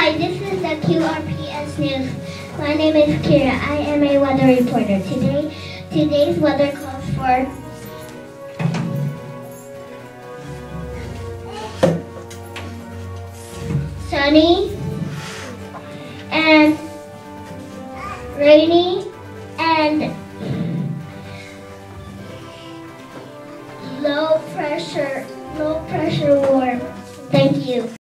Hi, this is the QRPS News. My name is Kira. I am a weather reporter. Today's weather calls for sunny and rainy and